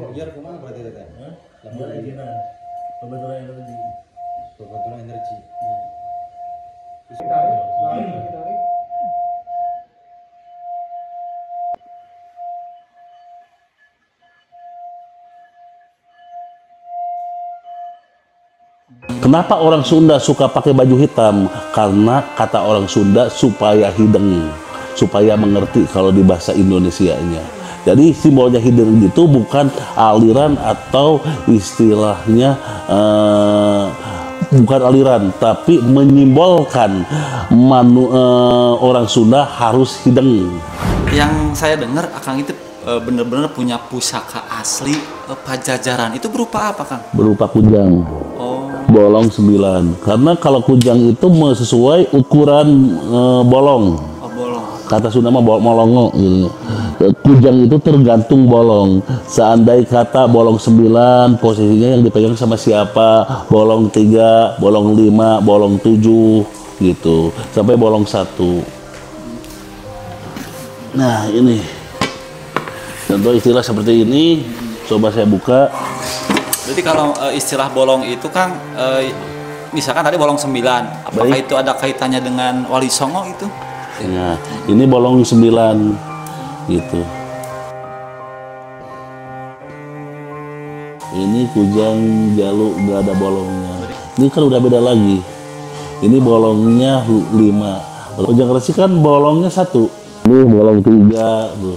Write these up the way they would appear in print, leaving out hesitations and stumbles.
biar kemana berarti teh? Biar aja pembentukan energi. Pembentukan energi. Tarik, tarik. Kenapa orang Sunda suka pakai baju hitam? Karena kata orang Sunda supaya hideng, supaya mengerti kalau di bahasa Indonesianya. Jadi simbolnya hideng itu bukan aliran atau istilahnya bukan aliran, tapi menyimbolkan orang Sunda harus hideng. Yang saya dengar Akang itu benar-benar punya pusaka asli Pajajaran. Itu berupa apa, Kang? Berupa kujang. Oh. Bolong 9. Karena kalau kujang itu sesuai ukuran bolong. Oh, bolong. Kata Sunda mah molongo gitu. Kujang itu tergantung bolong. Seandai kata bolong 9, posisinya yang dipegang sama siapa? Bolong 3, bolong 5, bolong 7 gitu. Sampai bolong 1. Nah, ini. Contoh istilah seperti ini. Coba saya buka. Jadi kalau istilah bolong itu, Kang, misalkan tadi bolong 9, apakah Baik. itu ada kaitannya dengan Wali Songo itu? Nah, ini bolong 9 gitu. Ini kujang jaluk nggak ada bolongnya. Ini kan udah beda lagi. Ini bolongnya 5. Kujang resik kan bolongnya 1. Ini bolong 3 tuh.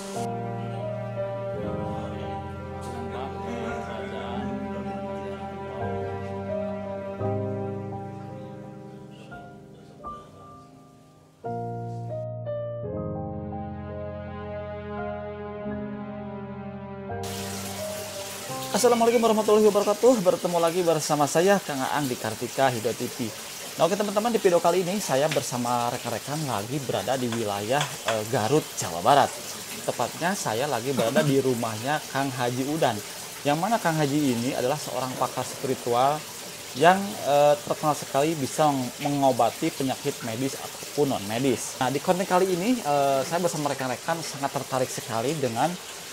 Assalamualaikum warahmatullahi wabarakatuh. Bertemu lagi bersama saya Kang Aang di Kartika Hidro TV. Nah, oke teman-teman, di video kali ini saya bersama rekan-rekan lagi berada di wilayah Garut, Jawa Barat. Tepatnya saya lagi berada di rumahnya Kang Haji Udan. Yang mana Kang Haji ini adalah seorang pakar spiritual yang terkenal sekali bisa mengobati penyakit medis ataupun non medis. Nah, di konten kali ini saya bersama rekan-rekan sangat tertarik sekali dengan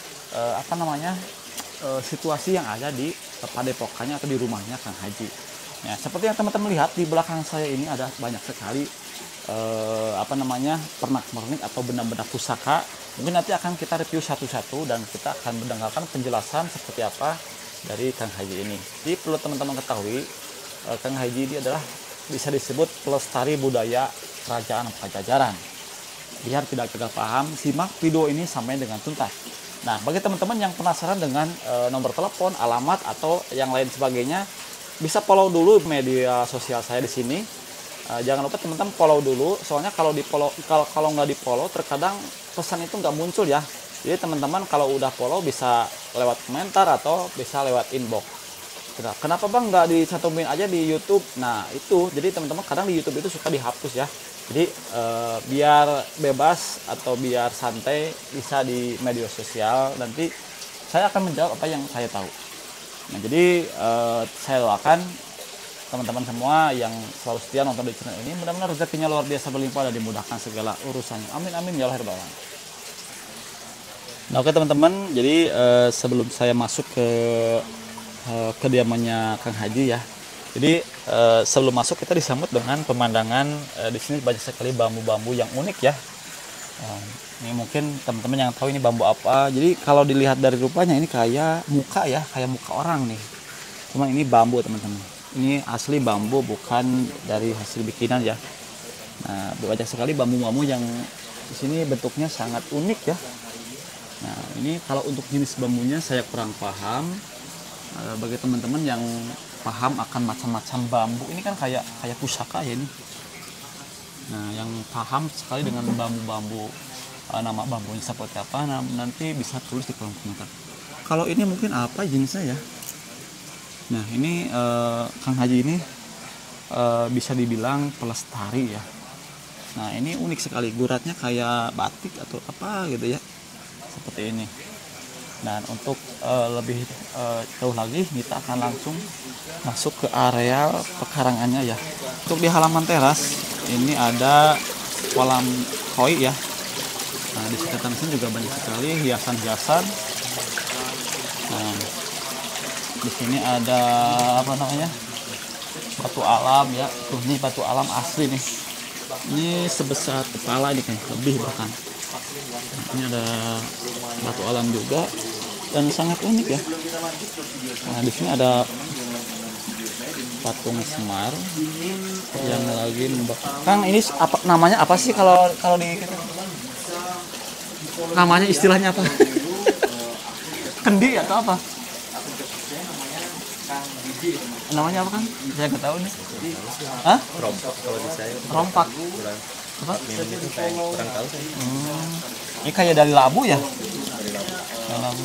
situasi yang ada di padepokannya atau di rumahnya Kang Haji. Ya, seperti yang teman-teman lihat di belakang saya ini ada banyak sekali pernak-pernik atau benda-benda pusaka. Mungkin nanti akan kita review satu-satu dan kita akan mendengarkan penjelasan seperti apa dari Kang Haji ini. Jadi perlu teman-teman ketahui, Kang Haji ini adalah bisa disebut pelestari budaya kerajaan Pajajaran. Biar tidak gagal paham, simak video ini sampai dengan tuntas. Nah, bagi teman-teman yang penasaran dengan nomor telepon, alamat, atau yang lain sebagainya, bisa follow dulu media sosial saya di sini. Jangan lupa teman-teman follow dulu, soalnya kalau nggak di follow, terkadang pesan itu nggak muncul ya. Jadi teman-teman kalau udah follow bisa lewat komentar atau bisa lewat inbox. Kenapa bang nggak dicantumin aja di YouTube? Nah itu, jadi teman-teman kadang di YouTube itu suka dihapus ya. Jadi biar bebas atau biar santai bisa di media sosial, nanti saya akan menjawab apa yang saya tahu. Nah jadi saya doakan teman-teman semua yang selalu setia nonton di channel ini, mudah-mudahan rezekinya luar biasa berlimpah dan dimudahkan segala urusannya. Amin amin ya Allah ya Rabbal alamin. Nah oke teman-teman, jadi sebelum saya masuk ke kediamannya Kang Haji ya. Jadi sebelum masuk kita disambut dengan pemandangan di sini banyak sekali bambu-bambu yang unik ya. Ini mungkin teman-teman yang tahu ini bambu apa. Jadi kalau dilihat dari rupanya ini kayak muka ya, kayak muka orang nih. Cuman ini bambu teman-teman. Ini asli bambu, bukan dari hasil bikinan ya. Nah banyak sekali bambu-bambu yang di sini bentuknya sangat unik ya. Nah ini kalau untuk jenis bambunya saya kurang paham. Bagi teman-teman yang paham akan macam-macam bambu, ini kan kayak pusaka ya ini. Nah yang paham sekali dengan bambu-bambu, nama bambunya seperti apa, nanti bisa tulis di kolom komentar. Kalau ini mungkin apa jenisnya ya. Nah ini Kang Haji ini bisa dibilang pelestari ya. Nah ini unik sekali, guratnya kayak batik atau apa gitu ya, seperti ini. Dan untuk lebih jauh lagi kita akan langsung masuk ke area pekarangannya ya. Untuk di halaman teras ini ada kolam koi ya. Nah di sekitar sini juga banyak sekali hiasan-hiasan. Nah Di sini ada apa namanya? Batu alam ya. Tuh ini batu alam asli nih. Ini sebesar kepala ini kan, lebih bahkan. Nah, ini ada batu alam juga dan sangat unik ya. Nah, di sini ada patung Semar yang lagi Kang, ini apa namanya, apa sih kalau di namanya, istilahnya apa? Kendi atau apa? Namanya apa, Kang? Saya nggak tahu nih. Hah? Rompak kalau di saya. Rompak. Kurang. Apa? Itu saya kurang tahu saya. Ini kayak dari labu ya? Dari labu.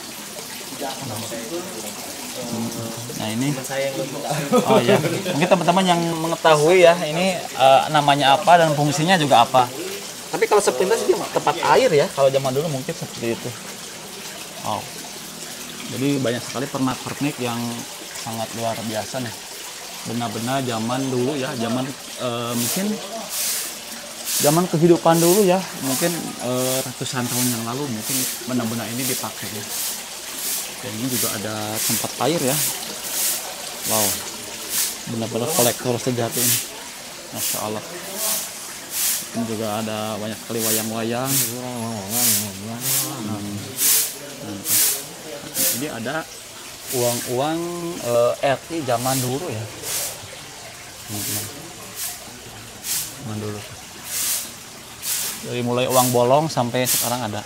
Nah ini, oh ya, mungkin teman-teman yang mengetahui ya, ini namanya apa dan fungsinya juga apa. Tapi kalau sepintas sih tempat air ya, kalau zaman dulu mungkin seperti itu. Oh, jadi banyak sekali pernak-pernik yang sangat luar biasa nih. Benar-benar zaman dulu ya, zaman mungkin zaman kehidupan dulu ya, mungkin ratusan tahun yang lalu mungkin benar-benar ini dipakai ya. Dan ini juga ada tempat air ya. Wow, benar-benar kolektor sejati ini, Masya Allah. Ini juga ada banyak sekali wayang-wayang. Ini ada uang-uang RT zaman dulu ya. Zaman dulu. Dari mulai uang bolong sampai sekarang ada.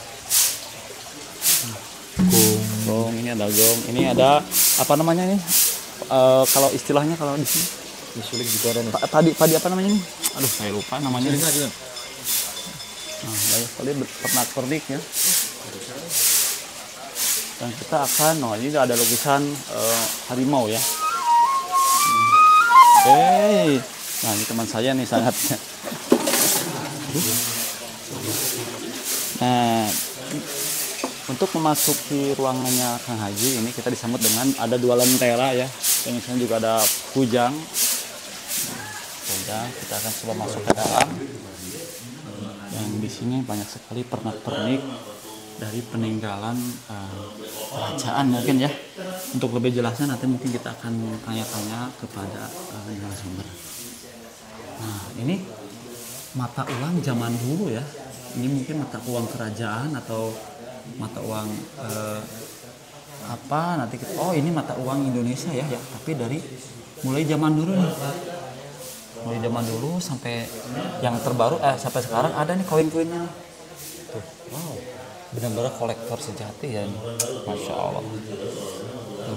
Gong, ini ada gong, ini ada apa namanya nih? Kalau istilahnya kalau di sini Disulik juga ada nih. padi apa namanya nih? Aduh, saya lupa namanya. Nah, banyak sekali pernak-pernik ya. Dan kita akan, ini ada lukisan harimau ya. Nah ini teman saya nih sangat. Nah, untuk memasuki ruangannya Kang Haji ini kita disambut dengan ada 2 lentera ya. Dan misalnya juga ada kujang. Kita akan coba masuk ke dalam. Yang di sini banyak sekali pernak-pernik dari peninggalan kerajaan mungkin ya. Untuk lebih jelasnya nanti mungkin kita akan tanya-tanya kepada narasumber. Nah, ini mata uang zaman dulu ya. Ini mungkin mata uang kerajaan atau mata uang apa nanti kita, oh ini mata uang Indonesia ya, tapi dari mulai zaman dulu nih, mulai zaman dulu sampai yang terbaru sampai sekarang ada nih koin-koinnya tuh. Wow, benar-benar kolektor sejati ya ini. Masya Allah tuh.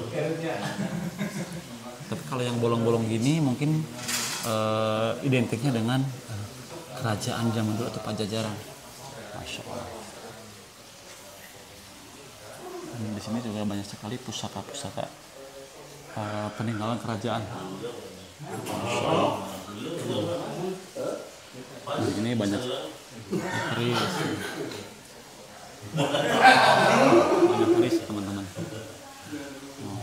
Tapi kalau yang bolong-bolong gini mungkin identiknya dengan kerajaan zaman dulu atau Pajajaran. Masya Allah. Di sini juga banyak sekali pusaka-pusaka peninggalan kerajaan. Nah, ini banyak keris. Banyak keris teman-teman. Oh.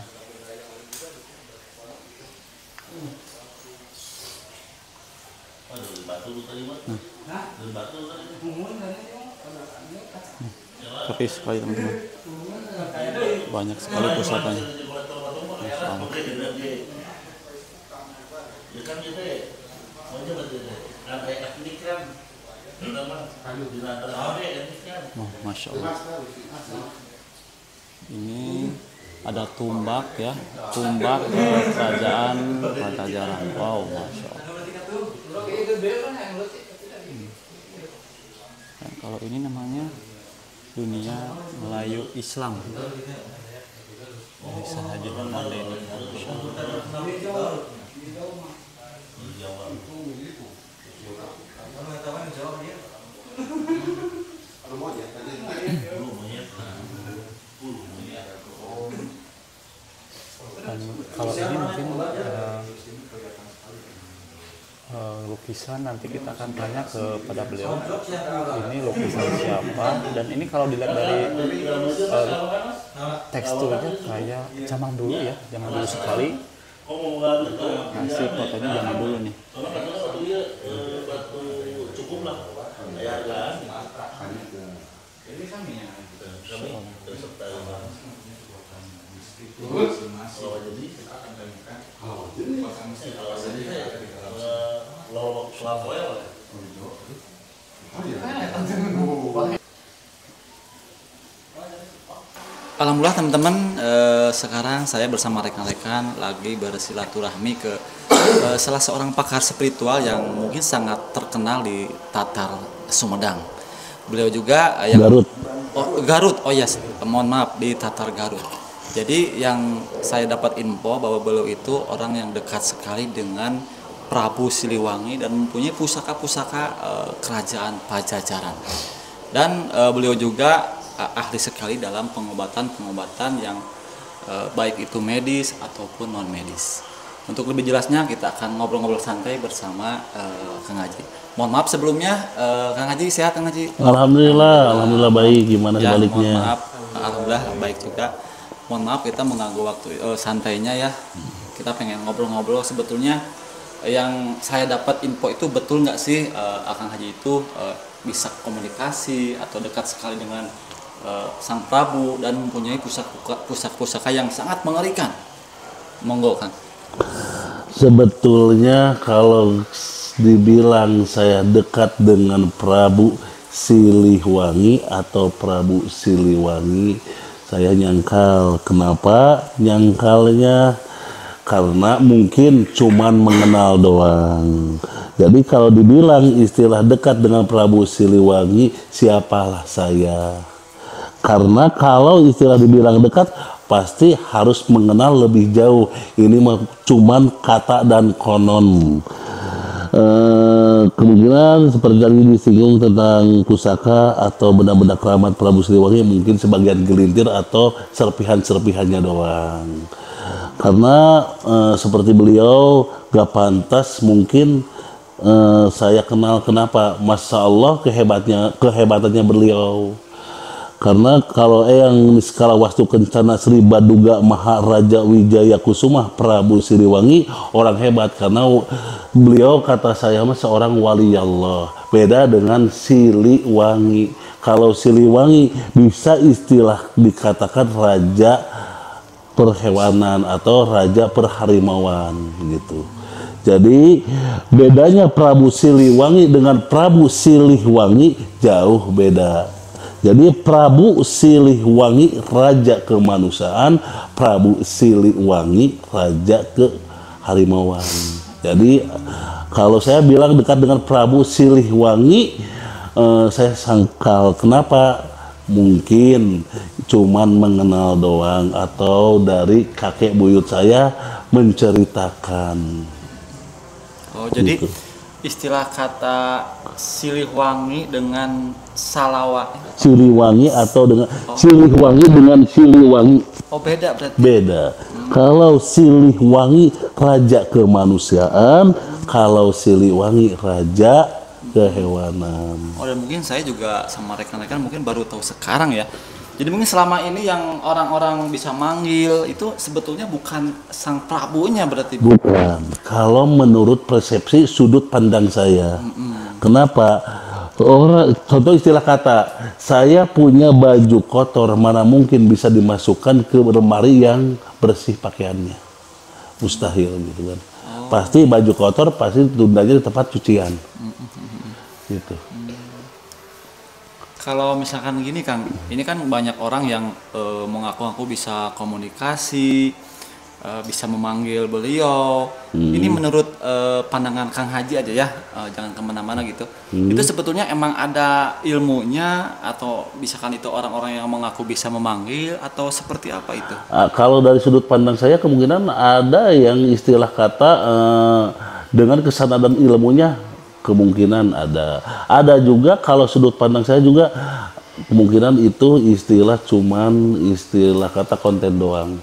Keris sekali teman-teman. Banyak sekali pusakanya. Masya Allah. Oh, Masya Allah. Ini ada tumbak ya, tumbak kerajaan Pajajaran. Wow, Masya Allah. Dan kalau ini namanya dunia Melayu Islam. Bisa haji Mande ini. Dan kalau ini mungkin lukisan nanti kita akan tanya kepada beliau ini lukisan siapa, dan ini kalau dilihat dari teksturnya kayak zaman dulu ya, zaman dulu sekali. Masih fotonya zaman dulu nih. Alhamdulillah teman-teman, sekarang saya bersama rekan-rekan lagi bersilaturahmi ke salah seorang pakar spiritual yang mungkin sangat terkenal di Tatar Sumedang. Beliau juga yang Garut. Garut, oh yes, mohon maaf, di Tatar Garut. Jadi yang saya dapat info bahwa beliau itu orang yang dekat sekali dengan Prabu Siliwangi dan mempunyai pusaka-pusaka kerajaan Pajajaran. Dan beliau juga ahli sekali dalam pengobatan-pengobatan yang baik itu medis ataupun non medis. Untuk lebih jelasnya kita akan ngobrol-ngobrol santai bersama Kang Haji. Mohon maaf sebelumnya, Kang Haji sehat Kang Haji? Alhamdulillah baik. Gimana Ya, sebaliknya? mohon maaf, alhamdulillah baik juga. Mohon maaf kita mengganggu waktu santainya ya. Kita pengen ngobrol-ngobrol sebetulnya yang saya dapat info itu betul nggak sih Kang Haji itu bisa komunikasi atau dekat sekali dengan Sang Prabu dan mempunyai pusaka yang sangat mengerikan. Monggo Kang. Sebetulnya kalau dibilang saya dekat dengan Prabu Siliwangi atau Prabu Siliwangi, saya nyangkal. Kenapa nyangkalnya? Karena mungkin cuman mengenal doang. Jadi kalau dibilang istilah dekat dengan Prabu Siliwangi, siapalah saya? Karena kalau istilah dibilang dekat, pasti harus mengenal lebih jauh. Ini mah cuman kata dan konon. Kemungkinan seperti tadi disinggung tentang pusaka atau benda-benda keramat Prabu Siliwangi, mungkin sebagian gelintir atau serpihan-serpihannya doang. Karena seperti beliau gak pantas mungkin saya kenal. Kenapa? Masya Allah kehebatannya beliau. Karena kalau yang skala wastu kencana Sri Baduga Maharaja Wijaya Kusuma Prabu Siliwangi orang hebat, karena beliau kata saya mah seorang wali Allah. Beda dengan Siliwangi. Kalau Siliwangi bisa istilah dikatakan raja perhewanan atau raja perharimauan gitu. Jadi bedanya Prabu Siliwangi dengan Prabu Siliwangi jauh beda. Jadi Prabu Siliwangi raja kemanusiaan, Prabu Siliwangi raja keharimauan. Jadi kalau saya bilang dekat dengan Prabu Siliwangi, saya sangkal. Kenapa? Mungkin cuman mengenal doang atau dari kakek buyut saya menceritakan. Oh, jadi Gitu. istilah kata Siliwangi dengan Salawa. Siliwangi atau dengan Siliwangi dengan Siliwangi Oh, beda berarti. beda. Kalau Siliwangi raja kemanusiaan, kalau Siliwangi raja kehewanan. Oh, dan mungkin saya juga sama rekan-rekan mungkin baru tahu sekarang ya. Jadi mungkin selama ini yang orang-orang bisa manggil itu sebetulnya bukan Sang Prabunya berarti. Bukan. Kalau menurut persepsi sudut pandang saya. Kenapa? Contoh istilah kata, saya punya baju kotor, mana mungkin bisa dimasukkan ke lemari yang bersih pakaiannya. Mustahil gitu kan. Pasti baju kotor pasti tundanya di tempat cucian. Gitu. Kalau misalkan gini Kang, ini kan banyak orang yang mengaku-ngaku bisa komunikasi, bisa memanggil beliau. Ini menurut pandangan Kang Haji aja ya, jangan kemana-mana gitu. Itu sebetulnya emang ada ilmunya atau misalkan itu orang-orang yang mengaku bisa memanggil atau seperti apa itu? Kalau dari sudut pandang saya kemungkinan ada yang istilah kata dengan kesadaran dan ilmunya, kemungkinan ada. Ada juga kalau sudut pandang saya juga kemungkinan itu istilah cuman istilah kata konten doang.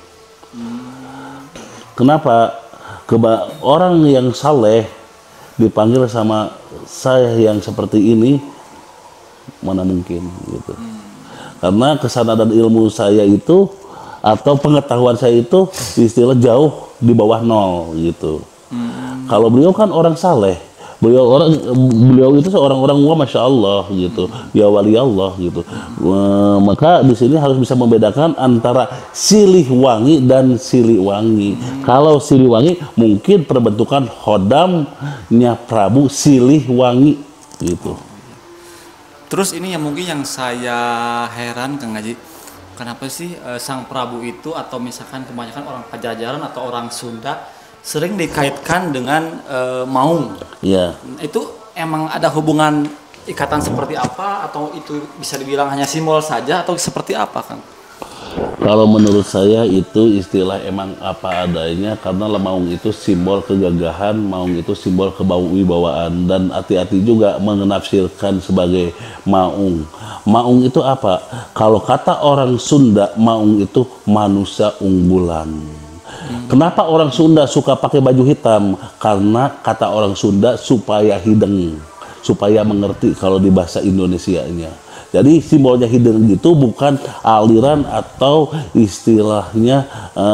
Kenapa? Orang yang saleh dipanggil sama saya yang seperti ini, mana mungkin gitu. Karena kesadaran ilmu saya itu atau pengetahuan saya itu istilah jauh di bawah nol gitu. Kalau beliau kan orang saleh, Beliau itu seorang orang tua, masya Allah gitu, ya wali Allah gitu. Maka di sini harus bisa membedakan antara Siliwangi dan Siliwangi. Kalau Siliwangi mungkin terbentukan Khodamnya Prabu Siliwangi gitu. Terus ini yang mungkin yang saya heran Kang Haji, kenapa sih sang Prabu itu atau misalkan kebanyakan orang Pajajaran atau orang Sunda sering dikaitkan dengan maung? Ya. Itu emang ada hubungan ikatan seperti apa atau itu bisa dibilang hanya simbol saja atau seperti apa, Kang? Kalau menurut saya itu istilah emang apa adanya, karena maung itu simbol kegagahan, maung itu simbol kewibawaan, dan hati-hati juga menafsirkan sebagai maung. Maung itu apa? Kalau kata orang Sunda, maung itu manusia unggulan. Kenapa orang Sunda suka pakai baju hitam? Karena kata orang Sunda supaya hideng, supaya mengerti kalau di bahasa Indonesianya. Jadi simbolnya hideng itu bukan aliran atau istilahnya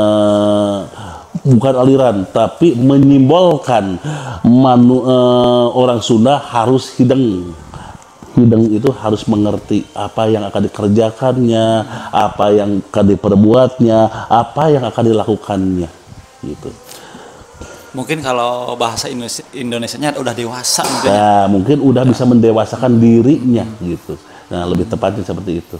bukan aliran, tapi menyimbolkan orang Sunda harus hideng. Hideng itu harus mengerti apa yang akan dikerjakannya, apa yang akan diperbuatnya, apa yang akan dilakukannya, gitu. Mungkin kalau bahasa Indonesianya udah dewasa mungkin. Nah, mungkin udah bisa mendewasakan dirinya, gitu. Nah, lebih tepatnya seperti itu.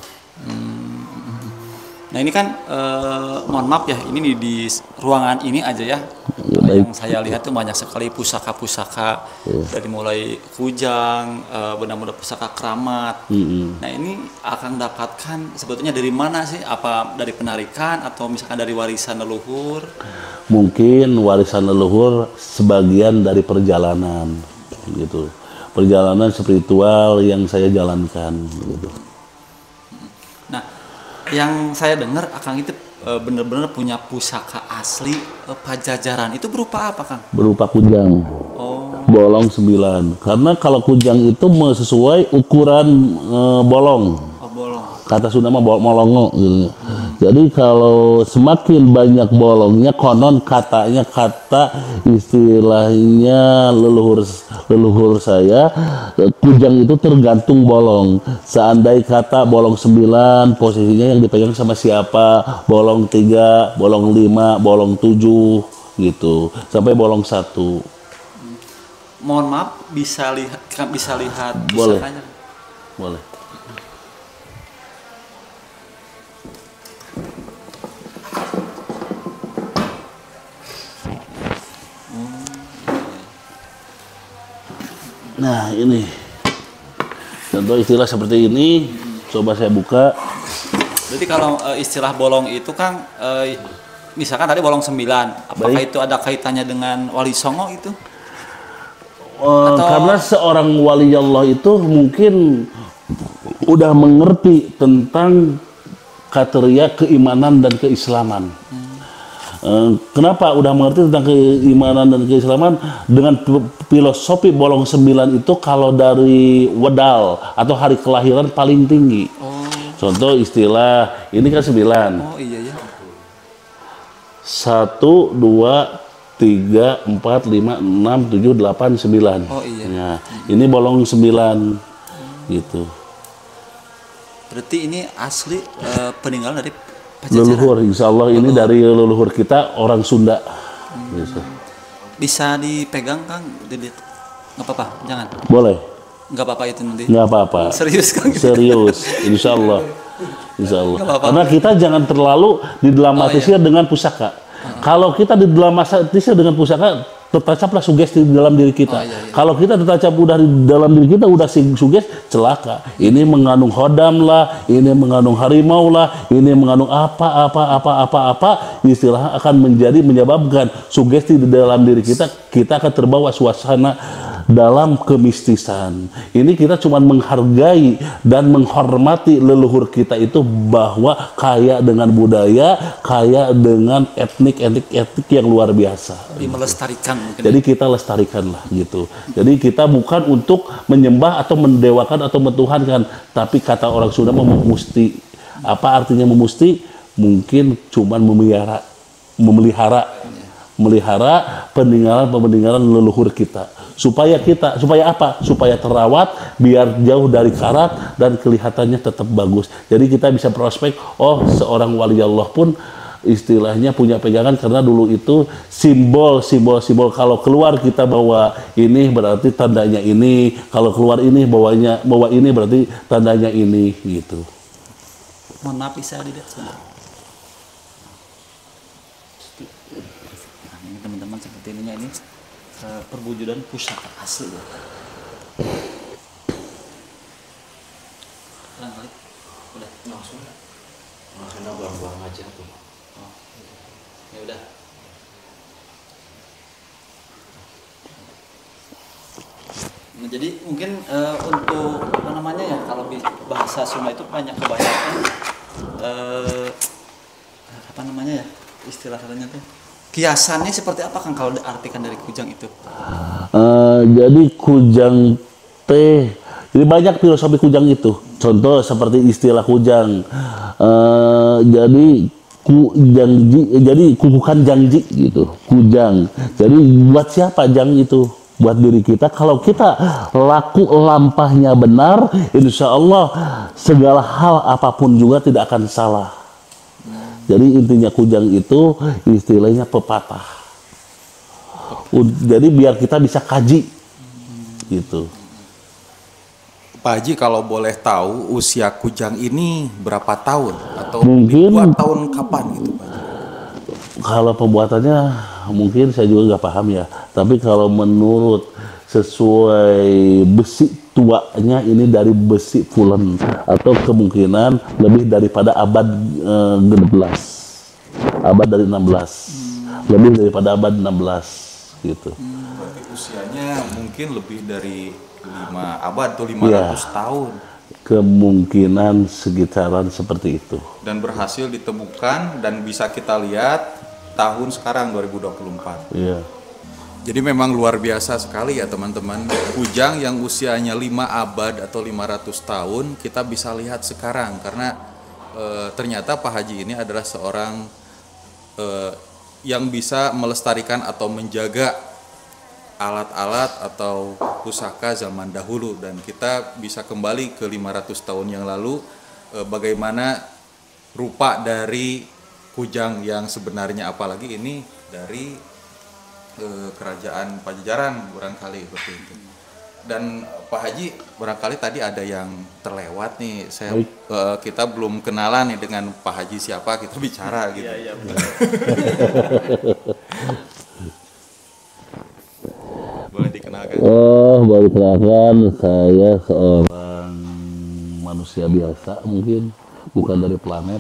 Nah ini kan mohon maaf ya, ini di ruangan ini aja ya, yang saya lihat tuh banyak sekali pusaka-pusaka, dari mulai kujang, benda-benda pusaka keramat. Nah ini akan dapatkan sebetulnya dari mana sih? Apa dari penarikan atau misalkan dari warisan leluhur? Mungkin warisan leluhur sebagian dari perjalanan, gitu. Perjalanan spiritual yang saya jalankan, gitu. Nah, yang saya dengar Akang itu benar-benar punya pusaka asli Pajajaran. Itu berupa apa, Kang? Berupa kujang. Oh. Bolong 9. Karena kalau kujang itu sesuai ukuran bolong. Oh, bolong. Kata Sunda mah molongo gitu. Jadi kalau semakin banyak bolongnya, konon katanya, kata istilahnya leluhur saya, kujang itu tergantung bolong. Seandai kata bolong 9, posisinya yang dipegang sama siapa, bolong 3, bolong 5, bolong 7 gitu, sampai bolong 1. Mohon maaf, bisa lihat Boleh. pusakanya? Boleh. Nah ini contoh istilah seperti ini, coba saya buka. Jadi kalau istilah bolong itu, Kang, misalkan tadi bolong 9, apakah Baik. itu ada kaitannya dengan Wali Songo itu? Karena seorang wali Allah itu mungkin udah mengerti tentang kriteria keimanan dan keislaman. Kenapa udah mengerti tentang keimanan dan keislaman? Dengan filosofi bolong 9 itu kalau dari wedal atau hari kelahiran paling tinggi. Contoh istilah ini kan 9. Oh iya ya. 1, 2, 3, 4, 5, 6, 7, 8, 9. Oh iya. Ya, ini bolong 9 gitu. Berarti ini asli peninggalan dari Pajajaran. Leluhur, insya Allah ini dari leluhur kita orang Sunda. Gitu. Bisa dipegang, Kang? Nggak apa-apa, jangan. Boleh. Nggak apa-apa itu nanti. Nggak apa-apa. Serius, Kang? Serius, insya Allah. Insya Allah. Nggak apa-apa. Karena kita jangan terlalu didramatisir dengan pusaka. Kalau kita didramatisir dengan pusaka, tertacaplah sugesti di dalam diri kita. Kalau kita tertacap udah di dalam diri kita, udah sugesti, celaka. Ini mengandung khodam lah, ini mengandung harimau lah, ini mengandung apa, istilah akan menyebabkan sugesti di dalam diri kita, kita akan terbawa suasana dalam kemistisan. Ini kita cuma menghargai dan menghormati leluhur kita itu, bahwa kaya dengan budaya, kaya dengan etnik yang luar biasa. Melestarikan mungkin. Jadi kita lestarikanlah gitu. Jadi kita bukan untuk menyembah atau mendewakan atau mentuhankan, tapi kata orang Sunda memusti. Apa artinya memusti? Mungkin cuman memelihara peninggalan leluhur kita supaya apa? Supaya terawat, biar jauh dari karat dan kelihatannya tetap bagus. Jadi kita bisa prospek, oh seorang wali Allah pun istilahnya punya pegangan, karena dulu itu simbol kalau keluar kita bawa ini berarti tandanya ini, kalau keluar ini bawa ini berarti tandanya ini gitu. Mohon maaf bisa dilihat sebentar. Nah, ini teman-teman seperti ininya ini perwujudan pusaka asli ya. Ulang kali. Udah langsung. Langsung buang-buang aja tuh. Oh. Ya udah. Nah, jadi mungkin untuk apa namanya ya, kalau bahasa Sunda itu kebanyakan apa namanya ya, istilah katanya tuh kiasannya seperti apa Kang kalau diartikan dari kujang itu? Jadi kujang teh, jadi banyak filosofi kujang itu. Contoh seperti istilah kujang, jadi jadi kukukan janji gitu, kujang. Jadi buat siapa jang itu? Buat diri kita. Kalau kita laku lampahnya benar, insya Allah segala hal apapun juga tidak akan salah. Jadi intinya kujang itu istilahnya pepatah. Jadi biar kita bisa kaji gitu. Pak Haji, kalau boleh tahu usia kujang ini berapa tahun atau Mungkin dibuat tahun kapan gitu Pak Haji? Kalau pembuatannya mungkin saya juga nggak paham ya. Tapi kalau menurut sesuai besi tuanya ini dari besi Fulen, atau kemungkinan lebih daripada abad 16, abad dari 16, lebih daripada abad 16 gitu. Berarti usianya mungkin lebih dari 5 abad atau 500 tahun. Kemungkinan sekitaran seperti itu. Dan berhasil ditemukan dan bisa kita lihat tahun sekarang 2024. Iya. Jadi memang luar biasa sekali ya teman-teman. Kujang yang usianya 5 abad atau 500 tahun kita bisa lihat sekarang, karena ternyata Pak Haji ini adalah seorang yang bisa melestarikan atau menjaga alat-alat atau pusaka zaman dahulu, dan kita bisa kembali ke 500 tahun yang lalu, bagaimana rupa dari kujang yang sebenarnya, apalagi ini dari kerajaan Pajajaran barangkali seperti itu. Dan Pak Haji, barangkali tadi ada yang terlewat nih, kita belum kenalan nih dengan Pak Haji siapa, kita bicara gitu. Iya, Boleh dikenalkan? Baru kenalkan, saya seorang manusia biasa mungkin, bukan dari planet.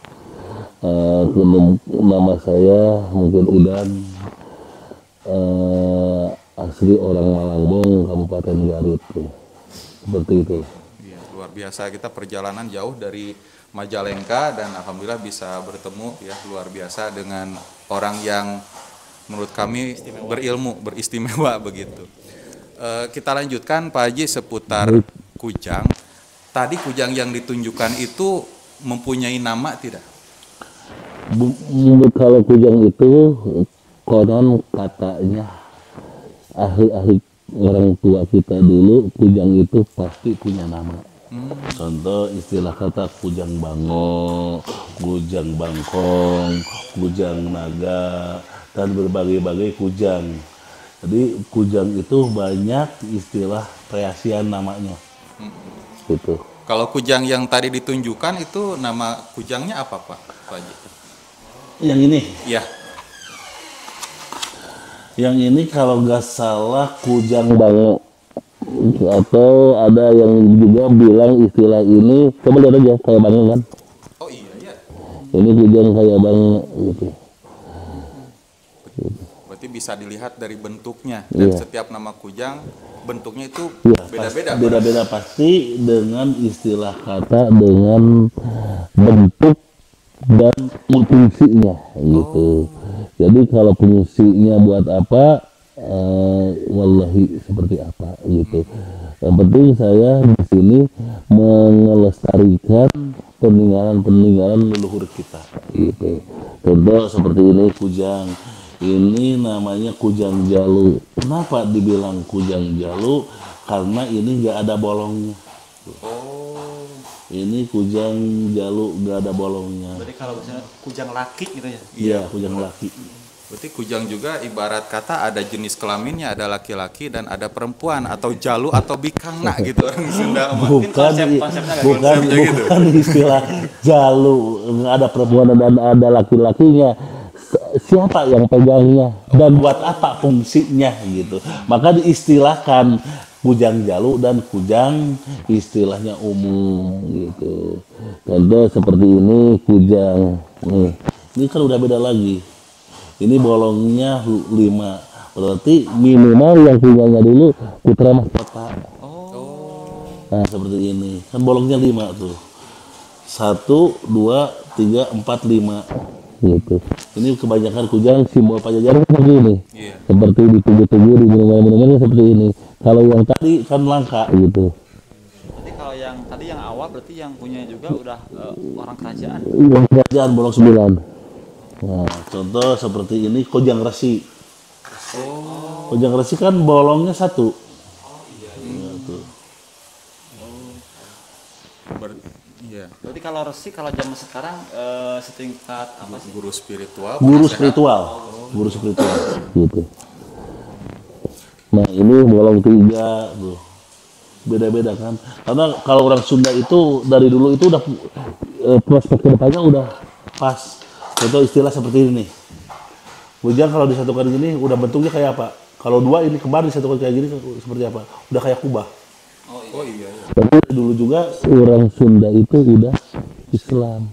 Nama saya mungkin Udan, asli orang Malangbong, Kabupaten Garut, seperti itu. Ya, luar biasa, kita perjalanan jauh dari Majalengka dan alhamdulillah bisa bertemu ya, luar biasa dengan orang yang menurut kami berilmu, beristimewa begitu. Kita lanjutkan Pak Haji seputar kujang. Tadi kujang yang ditunjukkan itu mempunyai nama tidak? Kalau kujang itu konon katanya ahli-ahli orang tua kita dulu, kujang itu pasti punya nama. Contoh istilah kata kujang bango, kujang bangkong, kujang naga, dan berbagai-bagai kujang. Jadi kujang itu banyak istilah kreasian namanya. Gitu. Kalau kujang yang tadi ditunjukkan itu nama kujangnya apa Pak Haji? Yang ini? Ya. Yang ini kalau nggak salah kujang bango, atau ada yang juga bilang istilah ini, coba lihat aja kayak bango kan? Oh iya. Ini kujang kayak bango gitu. Berarti bisa dilihat dari bentuknya, dan setiap nama kujang bentuknya itu beda-beda. Beda-beda pasti, dengan istilah kata, dengan bentuk dan fungsinya gitu. Jadi kalau fungsinya buat apa, wallahi seperti apa gitu. Yang penting saya di sini melestarikan peninggalan leluhur kita gitu. Contoh seperti ini kujang. Ini namanya kujang jalu. Kenapa dibilang kujang jalu? Karena ini nggak ada bolongnya. Oh, Ini kujang jalu nggak ada bolongnya. Berarti kalau misalnya kujang laki gitu ya. Iya, kujang laki. berarti kujang juga ibarat kata ada jenis kelaminnya, ada laki-laki dan ada perempuan atau jalu atau bikangna gitu orang Sunda mah. Bukan, konsepnya kayak bukan, gitu. Gitu. bukan istilah jalu. Nggak ada perempuan dan ada laki-lakinya. Siapa yang pegangnya dan buat apa fungsinya gitu. Maka diistilahkan kujang jalu dan kujang istilahnya umum gitu. Contoh seperti ini kujang. Ini kan udah beda lagi. Ini bolongnya 5. Berarti minimal yang punyanya dulu putra mahkota. Nah seperti ini. Kan bolongnya 5 tuh. 1, 2, 3, 4, 5 gitu. Ini kebanyakan kujang simbol Pajajaran seperti ini. Iya. Seperti di tubuh-tubuh di minuman-minuman seperti ini. Kalau yang tadi kan langka gitu. Berarti kalau yang tadi yang awal berarti yang punya juga udah orang kerajaan. Yang kerajaan bolong 9. Nah, contoh seperti ini kujang resi. Kujang resi kan bolongnya 1. Iya. Berarti kalau resi kalau zaman sekarang setingkat apa sih? Guru spiritual. Guru penasehat. spiritual. Guru spiritual gitu. Nah, ini bolong 3 tuh. Beda-beda kan. Karena kalau orang Sunda itu dari dulu itu udah prospek kedepannya udah pas. Contoh istilah seperti ini nih. Kujang kalau disatukan gini udah bentuknya kayak apa? Kalau 2 ini kembar disatukan kayak gini seperti apa? Udah kayak kubah. Oh iya. Tapi dulu juga orang Sunda itu udah Islam.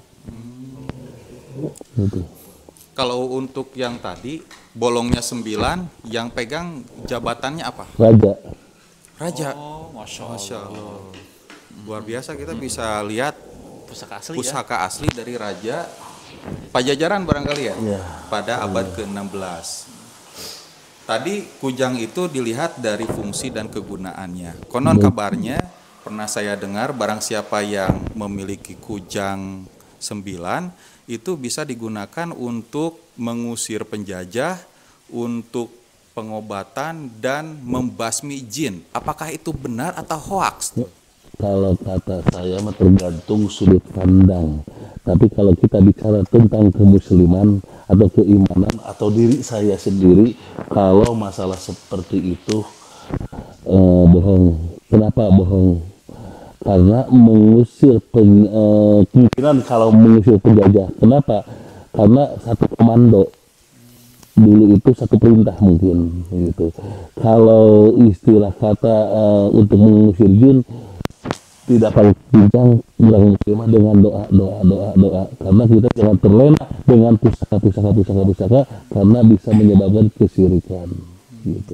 Gitu. Kalau untuk yang tadi bolongnya 9, yang pegang jabatannya apa? Raja. Raja. Oh, masya Masya Allah. Allah. Luar biasa kita bisa lihat Pusaka asli ya. pusaka asli dari Raja Pajajaran barangkali ya? Iya. Pada abad ke-16. Tadi kujang itu dilihat dari fungsi dan kegunaannya. Konon kabarnya pernah saya dengar barang siapa yang memiliki kujang 9 itu bisa digunakan untuk mengusir penjajah, untuk pengobatan dan membasmi jin. Apakah itu benar atau hoaks? Kalau kata saya mah tergantung sudut pandang. Tapi kalau kita bicara tentang kemusliman atau keimanan atau diri saya sendiri, kalau masalah seperti itu bohong. Kenapa bohong? Karena mengusir kemungkinan kalau mengusir penjajah. Kenapa? Karena satu komando. Dulu itu satu perintah mungkin gitu. Kalau istilah kata untuk mengusir jin tidak paling bincang beragama dengan doa karena kita jangan terlena dengan pusaka karena bisa menyebabkan kesyirikan gitu.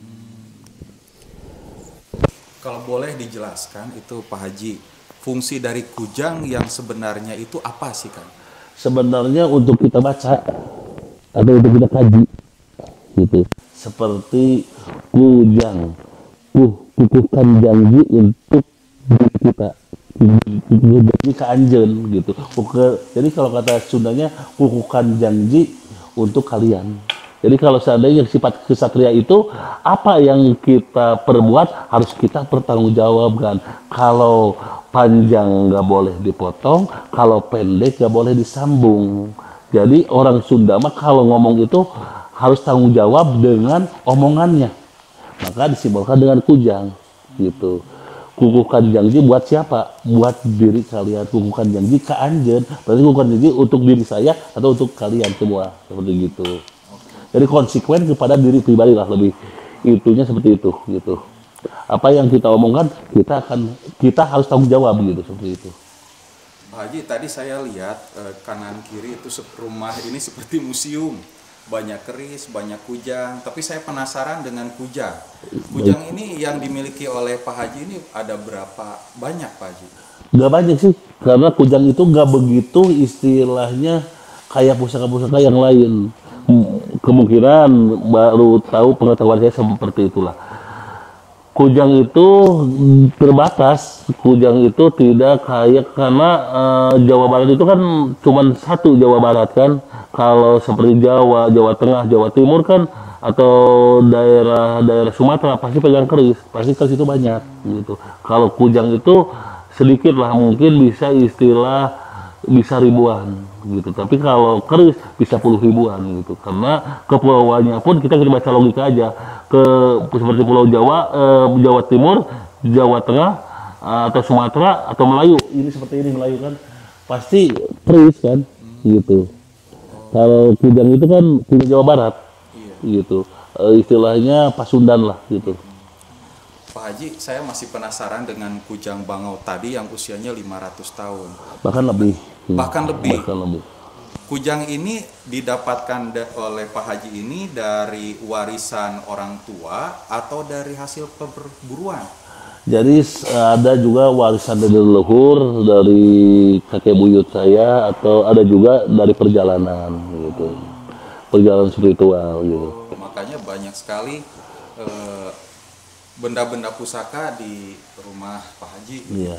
Kalau boleh dijelaskan itu Pak Haji, fungsi dari kujang yang sebenarnya itu apa sih Kang? Sebenarnya untuk kita baca atau untuk kita kaji gitu. Seperti kujang, kukuhkan janji untuk diri kita, janji ke anjen gitu. Jadi kalau kata Sundanya kukuhkan janji untuk kalian. Jadi kalau seandainya sifat kesatria itu apa yang kita perbuat harus kita pertanggungjawabkan. Kalau panjang nggak boleh dipotong, kalau pendek nggak boleh disambung. Jadi orang Sunda mah kalau ngomong itu harus tanggung jawab dengan omongannya. Maka disimbolkan dengan kujang gitu. Kukuhkan janji buat siapa? Buat diri kalian. Kukuhkan janji ke anjen. Berarti kukuhkan janji untuk diri saya atau untuk kalian semua. Seperti gitu. Jadi konsekuen kepada diri pribadi lah lebih. Itunya seperti itu gitu. Apa yang kita omongkan kita harus tanggung jawab gitu seperti itu. Pak Haji, tadi saya lihat kanan kiri itu rumah ini seperti museum. Banyak keris, banyak kujang, tapi saya penasaran dengan kujang. Kujang ini yang dimiliki oleh Pak Haji ini ada berapa banyak Pak Haji? Gak banyak sih, karena kujang itu gak begitu istilahnya kayak pusaka-pusaka yang lain. Kemungkinan baru tahu pengetahuan saya seperti itulah. Kujang itu terbatas. Kujang itu tidak kayak karena Jawa Barat itu kan cuma satu Jawa Barat kan. Kalau seperti Jawa, Jawa Tengah, Jawa Timur kan atau daerah Sumatera pasti pegang keris. Pasti keris itu banyak gitu. Kalau kujang itu sedikit lah, mungkin bisa bisa ribuan gitu. Tapi kalau keris bisa puluh ribuan gitu. Karena kepulauannya pun kita baca logika aja. Seperti Pulau Jawa, Jawa Timur, Jawa Tengah, atau Sumatera atau Melayu. Ini seperti ini Melayu kan. Pasti keris kan gitu. Kalau kujang itu kan kujang Jawa Barat gitu. Istilahnya Pasundan lah gitu. Pak Haji, saya masih penasaran dengan kujang bangau tadi yang usianya 500 tahun. Bahkan lebih. Bahkan lebih. Bahkan lebih. Kujang ini didapatkan oleh Pak Haji ini dari warisan orang tua atau dari hasil perburuan? Jadi ada juga warisan dari leluhur, dari kakek buyut saya, atau ada juga dari perjalanan gitu. Perjalanan spiritual gitu. Makanya banyak sekali benda-benda pusaka di rumah Pak Haji. Iya.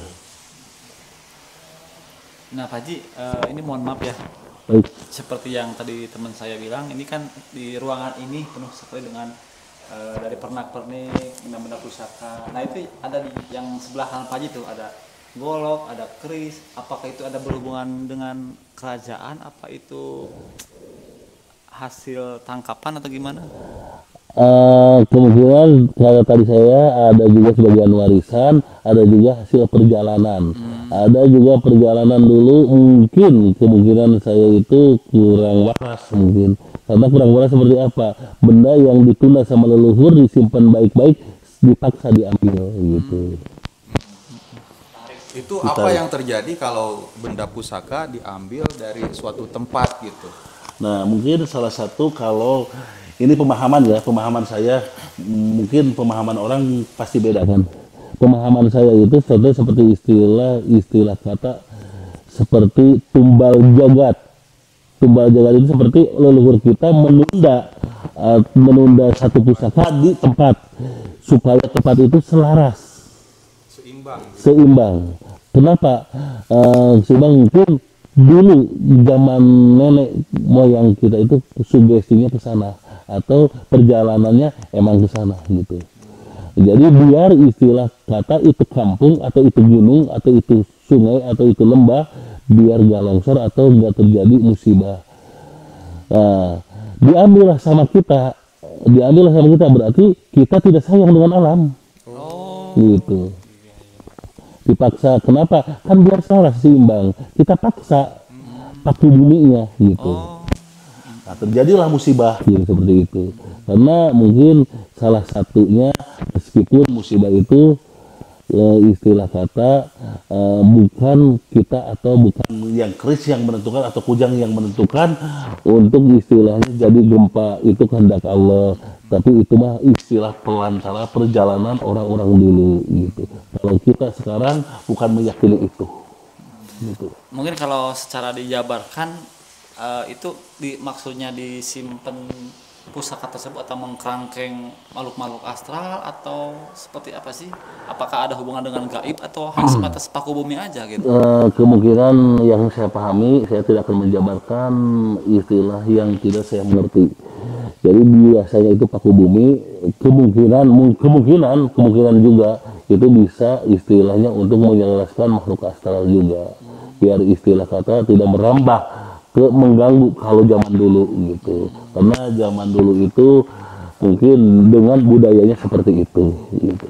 Nah Pak Haji, ini mohon maaf ya. Baik. Seperti yang tadi teman saya bilang, ini kan di ruangan ini penuh sekali dengan dari pernak-pernik, benda-benda pusaka. Nah itu ada di yang sebelah kanan Pak Haji tuh ada golok, ada keris. Apakah itu ada berhubungan dengan kerajaan? Apa itu hasil tangkapan atau gimana? Kemungkinan kalau tadi saya ada juga sebagian warisan, ada juga hasil perjalanan. Ada juga perjalanan dulu, mungkin kemungkinan saya itu kurang waras mungkin. Karena kurang waras seperti apa? Benda yang ditunda sama leluhur disimpan baik-baik, dipaksa diambil gitu. Itu apa yang terjadi kalau benda pusaka diambil dari suatu tempat gitu? Nah, mungkin salah satu kalau ini pemahaman ya, pemahaman saya, mungkin pemahaman orang pasti beda kan. Pemahaman saya itu seperti istilah kata seperti tumbal jagat. Tumbal jagat itu seperti leluhur kita menunda satu pusaka di tempat supaya tempat itu selaras, seimbang. Kenapa? Seimbang mungkin dulu zaman nenek moyang kita itu sugestinya ke sana atau perjalanannya emang ke sana gitu. Jadi biar istilah kata itu kampung atau itu gunung atau itu sungai atau itu lembah biar gak longsor atau gak terjadi musibah. Nah, diambillah sama kita berarti kita tidak sayang dengan alam. Gitu. Dipaksa, kenapa? Kan biar salah seimbang. Kita paksa paku buminya gitu. Nah, terjadilah musibah gitu, seperti itu. Karena mungkin salah satunya meskipun musibah itu istilah kata bukan kita atau bukan yang keris yang menentukan atau kujang yang menentukan untuk istilahnya jadi gempa itu kehendak Allah. Tapi itu mah istilah pelantara perjalanan orang-orang dulu gitu. Kalau kita sekarang bukan meyakini itu. Gitu. Mungkin kalau secara dijabarkan itu maksudnya disimpan pusaka tersebut atau mengkerangkeng makhluk-makhluk astral atau seperti apa sih? Apakah ada hubungan dengan gaib atau hanya sebatas paku bumi aja gitu? Kemungkinan yang saya pahami, saya tidak akan menjabarkan istilah yang tidak saya mengerti. Jadi biasanya itu paku bumi, kemungkinan juga itu bisa istilahnya untuk menjelaskan makhluk astral juga. Biar istilah kata tidak merambah ke mengganggu kalau zaman dulu gitu. Karena zaman dulu itu mungkin dengan budayanya seperti itu gitu.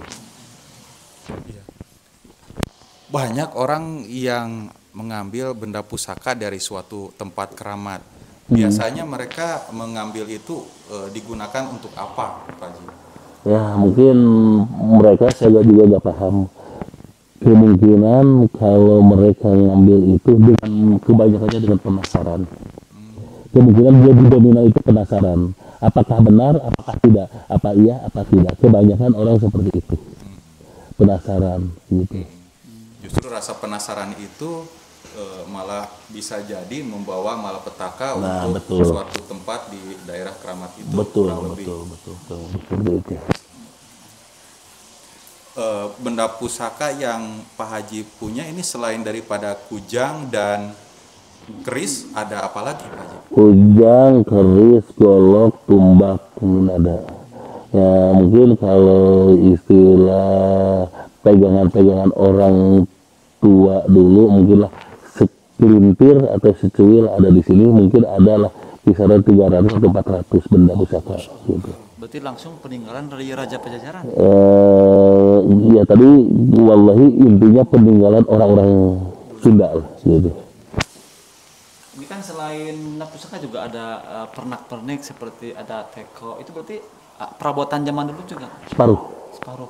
Banyak orang yang mengambil benda pusaka dari suatu tempat keramat. Biasanya mereka mengambil itu digunakan untuk apa, Pak Haji? Ya mungkin mereka saya juga gak paham. Kemungkinan kalau mereka ngambil itu dengan kebanyakannya dengan penasaran. Kemungkinan dia didominan itu penasaran. Apakah benar, apakah tidak, apa iya, apa tidak. Kebanyakan orang seperti itu. Penasaran gitu. Justru rasa penasaran itu malah bisa jadi membawa malapetaka untuk suatu tempat di daerah keramat itu. Betul. benda pusaka yang Pak Haji punya ini selain daripada kujang dan keris, ada apa lagi Pak Haji? Kujang, keris, golok, tumbak, mungkin ada. Ya mungkin kalau istilah pegangan-pegangan orang tua dulu mungkinlah sekelintir atau secuil ada di sini, mungkin adalah kisaran 300 atau 400 benda pusaka gitu. Berarti langsung peninggalan dari Raja Pajajaran. Ya tadi wallahi intinya peninggalan orang-orang Sunda lah gitu. Ini kan selain benda pusaka juga ada pernak-pernik seperti ada teko. Itu berarti perabotan zaman dulu juga. Separuh.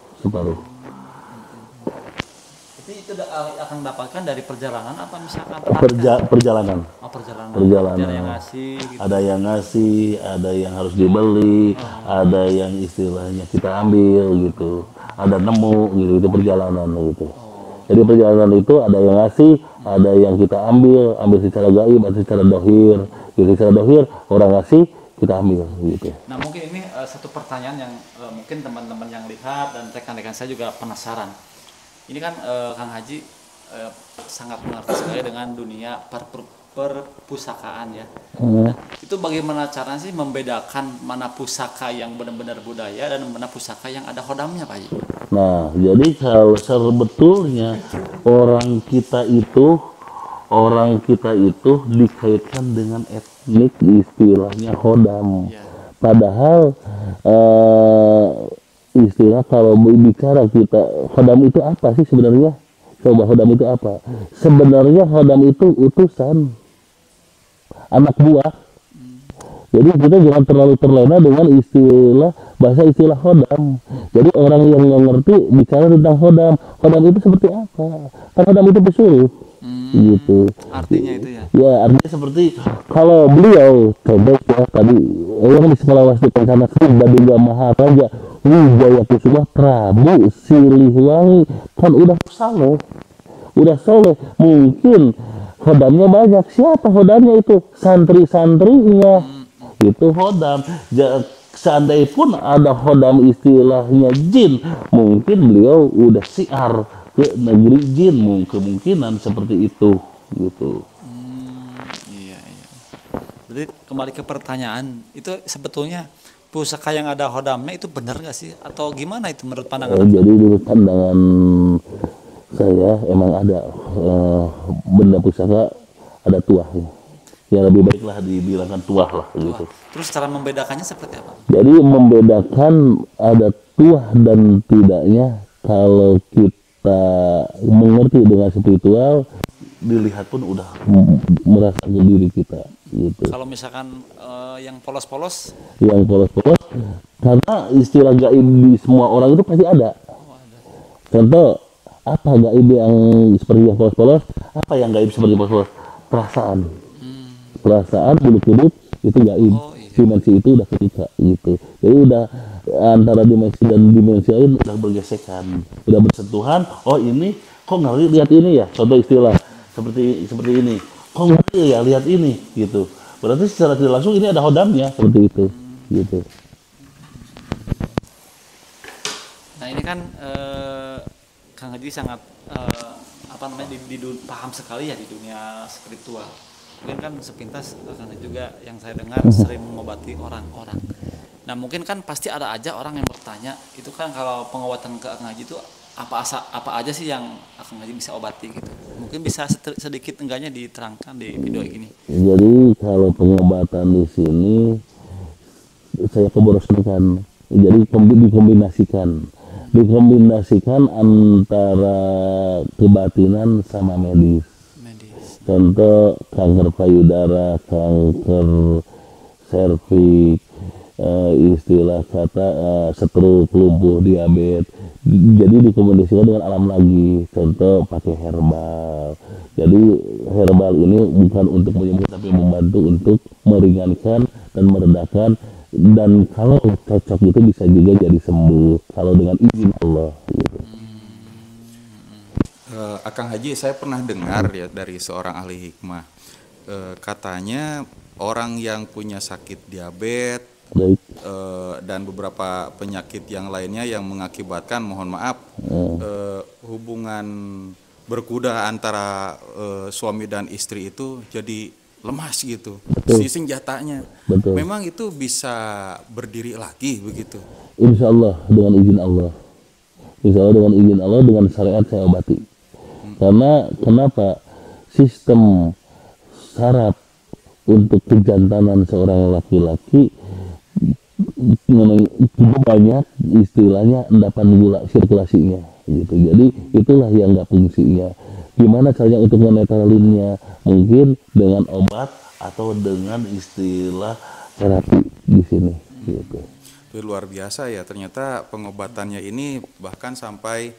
Jadi itu akan dapatkan dari perjalanan apa misalkan Perjalanan. Perjalanan. Ada yang ngasih gitu. Ada yang ngasih, ada yang harus dibeli, ada yang istilahnya kita ambil gitu. Ada nemu gitu, itu perjalanan gitu. Jadi perjalanan itu ada yang ngasih, ada yang kita ambil secara gaib, ada secara dohir. Gitu, secara dohir orang ngasih kita ambil gitu. Nah mungkin ini satu pertanyaan yang mungkin teman-teman yang lihat dan rekan-rekan saya juga penasaran. Ini kan Kang Haji sangat mengerti sekali dengan dunia perpustakaan ya. Nah, itu bagaimana caranya sih membedakan mana pusaka yang benar-benar budaya dan mana pusaka yang ada hodamnya Pak Haji? Nah, jadi kalau sebetulnya orang kita itu dikaitkan dengan etnik istilahnya hodam. Ya. Padahal istilah kalau bicara kita hodam itu apa sih sebenarnya? Coba hodam itu apa? Sebenarnya hodam itu utusan anak buah. Jadi kita jangan terlalu terlena dengan istilah hodam. Jadi orang yang nggak ngerti bicara tentang hodam. Hodam itu seperti apa? Kan hodam itu pesuruh. Gitu. Artinya itu ya? Ya artinya seperti kalau beliau contoh ya tadi yang di sekolah wasti kencana Badungga Maharaja Wijaya Kusuma Prabu Siliwangi kan udah soleh mungkin hodamnya banyak. Siapa hodamnya itu? Santri-santrinya itu hodam. Seandainya pun ada hodam istilahnya jin, mungkin beliau udah siar ke negeri jin, kemungkinan seperti itu gitu. Iya. Jadi kembali ke pertanyaan, itu sebetulnya pusaka yang ada hodamnya itu benar nggak sih? Atau gimana itu menurut pandangan? Jadi menurut pandangan saya emang ada benda pusaka ada tuahnya. Ya lebih baiklah dibilangkan tuah lah gitu. Terus cara membedakannya seperti apa? Jadi membedakan ada tuah dan tidaknya kalau kita mengerti dengan spiritual, dilihat pun udah merasa ke diri kita gitu. Kalau misalkan yang polos-polos? Yang polos-polos, karena istilah gaib di semua orang itu pasti ada. Contoh, apa gaib yang seperti yang polos-polos? Apa yang gaib seperti polos-polos? Perasaan bulu-kuduk itu gaib. Dimensi itu udah ketika gitu. Jadi udah antara dimensi dan dimensi lain udah bergesekan, udah bersentuhan. Oh ini kok nggak lihat ini ya? Contoh istilah seperti ini. Kok nggak ya lihat ini gitu. Berarti secara tidak langsung ini ada hodamnya seperti itu gitu. Nah ini kan Kang Haji sangat paham sekali ya di dunia spiritual. Mungkin kan sepintas karena juga yang saya dengar sering mengobati orang-orang. Nah mungkin kan pasti ada aja orang yang bertanya, itu kan kalau pengobatan ke Kang Haji itu apa aja sih yang Kang Haji bisa obati gitu. Mungkin bisa sedikit enggaknya diterangkan di video ini. Jadi kalau pengobatan di sini saya keboroskan. Jadi dikombinasikan antara kebatinan sama medis. Contoh kanker payudara, kanker serviks, istilah kata stroke, lumpuh, diabetes. Jadi dikombinasikan dengan alam lagi. Contoh pakai herbal. Jadi herbal ini bukan untuk menyembuhkan tapi membantu untuk meringankan dan meredakan. Dan kalau cocok itu bisa juga jadi sembuh kalau dengan izin Allah. Gitu. Akang Haji, saya pernah dengar ya dari seorang ahli hikmah, katanya orang yang punya sakit diabetes Baik. Dan beberapa penyakit yang lainnya yang mengakibatkan, mohon maaf, hubungan berkuda antara suami dan istri itu jadi lemas gitu. Betul. Si senjatanya. Betul. Memang itu bisa berdiri lagi begitu. Insya Allah dengan izin Allah. Insya Allah dengan izin Allah, dengan syariat saya obati. Karena kenapa? Sistem saraf untuk kejantanan seorang laki-laki banyak, istilahnya endapan gula sirkulasinya gitu. Jadi itulah yang nggak fungsinya. Gimana caranya untuk menetralinnya? Mungkin dengan obat atau dengan istilah terapi di sini gitu. Itu luar biasa ya, ternyata pengobatannya ini bahkan sampai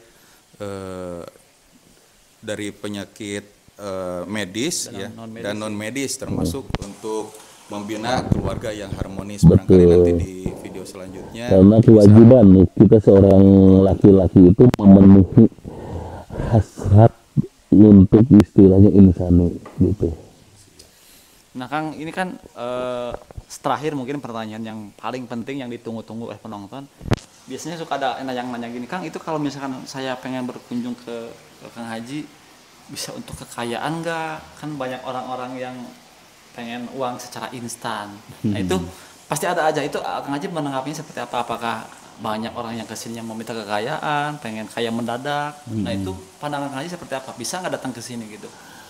dari penyakit medis Dan ya non-medis. dan non medis, termasuk untuk membina keluarga yang harmonis. Barangkali nanti di video selanjutnya Karena kewajiban kita seorang laki-laki itu memenuhi hasrat untuk istilahnya insani gitu. Nah Kang, ini kan terakhir mungkin pertanyaan yang paling penting yang ditunggu-tunggu oleh penonton. Biasanya suka ada yang nanya gini, Kang, itu kalau misalkan saya pengen berkunjung ke Kang Haji, bisa untuk kekayaan nggak? Kan banyak orang-orang yang pengen uang secara instan. Nah itu pasti ada aja. Itu Kang Haji menanggapinya seperti apa? Apakah banyak orang yang kesininya meminta kekayaan, pengen kaya mendadak? Nah itu pandangan Kang Haji seperti apa? Bisa nggak datang ke sini gitu?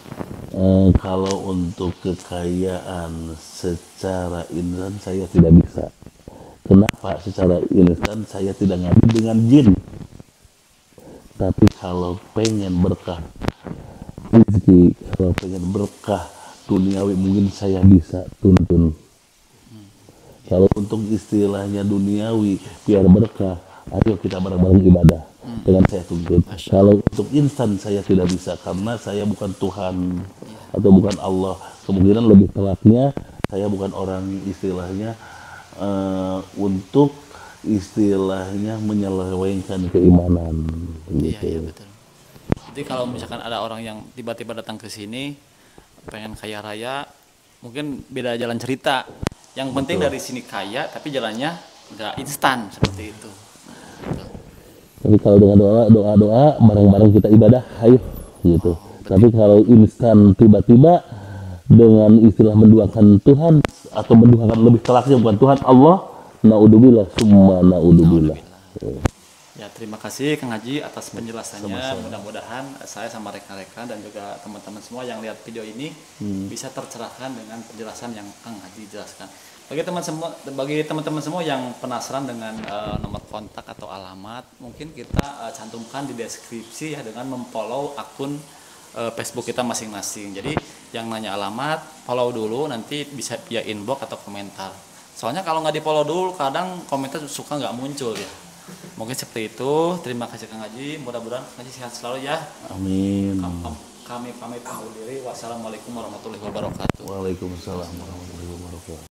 Kalau untuk kekayaan secara instan saya tidak bisa. Kenapa secara instan saya tidak ngaji dengan jin? Tapi kalau pengen berkah rezeki, kalau pengen berkah duniawi mungkin saya bisa tuntun. Kalau untuk istilahnya duniawi biar berkah, ayo kita bareng-bareng ibadah dengan saya tuntun. Kalau untuk instan saya tidak bisa karena saya bukan Tuhan atau bukan Allah. Kemungkinan lebih telaknya saya bukan orang istilahnya untuk istilahnya menyelewengkan keimanan gitu. Iya betul. Jadi kalau misalkan ada orang yang tiba-tiba datang ke sini pengen kaya raya, mungkin beda jalan cerita. Yang penting dari sini kaya, tapi jalannya nggak instan seperti itu. Tapi kalau dengan doa bareng-bareng kita ibadah, ayo gitu. Tapi kalau instan tiba-tiba dengan istilah menduakan Tuhan atau menduakan lebih telaknya bukan Tuhan Allah, naudzubillah summa naudzubillah. Ya terima kasih Kang Haji atas penjelasannya. Mudah-mudahan saya sama rekan-rekan dan juga teman-teman semua yang lihat video ini bisa tercerahkan dengan penjelasan yang Kang Haji jelaskan. Bagi teman-teman semua yang penasaran dengan nomor kontak atau alamat, mungkin kita cantumkan di deskripsi ya dengan memfollow akun Facebook kita masing-masing. Jadi yang nanya alamat, follow dulu, nanti bisa via inbox atau komentar. Soalnya kalau nggak di follow dulu, kadang komentar suka nggak muncul ya. Mungkin seperti itu. Terima kasih Kang Haji. Mudah-mudahan Kang Haji sehat selalu ya. Amin. Kami pamit undur diri. Wassalamualaikum warahmatullahi wabarakatuh. Waalaikumsalam warahmatullahi wabarakatuh.